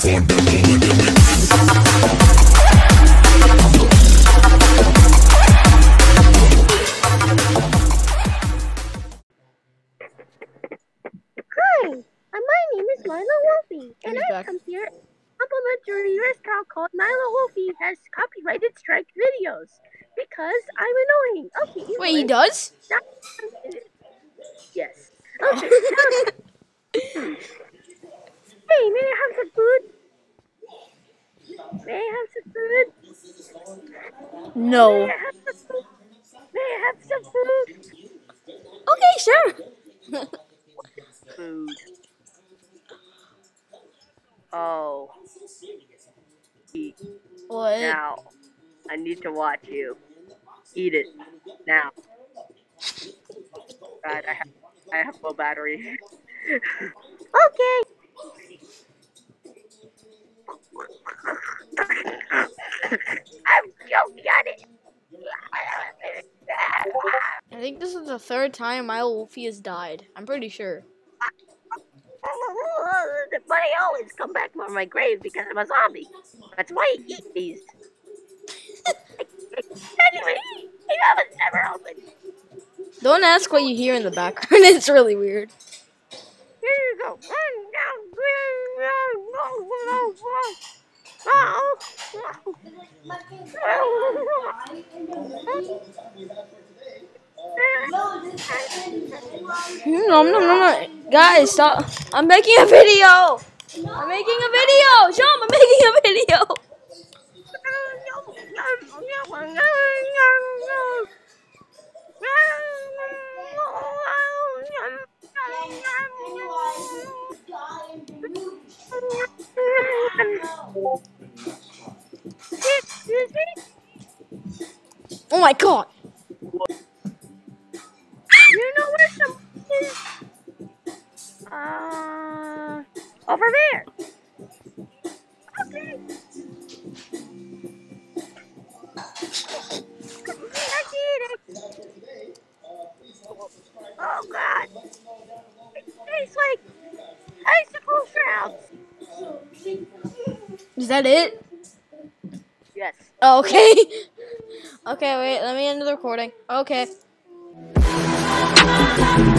My name is Milo Wolfie, and I come here complimentary restaurant called Milo Wolfie has copyrighted strike videos because I'm annoying. Okay, anyway, wait, he does? Yes. Okay. Hey, may I have some food? May I have some food? No. May I have some food? Okay, sure. Food. Oh. Eat. What? Now. I need to watch you. Eat it. Now. God, I have low battery. Okay. I'm joking on it. I think this is the third time Milo Wolfie has died. I'm pretty sure. But I always come back from my grave because I'm a zombie. That's why I eat these. Anyway, the oven's never open. Don't ask what you hear in the background. It's really weird. Here you go. Nom, nom, nom, nom. Guys, stop. I'm making a video. I'm making a video. Show him I'm making a video. Oh my god. You know where some is? Over there. Okay. I did it. Oh god. It tastes like icicle shrouds. Is that it? Yes. Oh, okay. Okay, wait. Let me end the recording. Okay.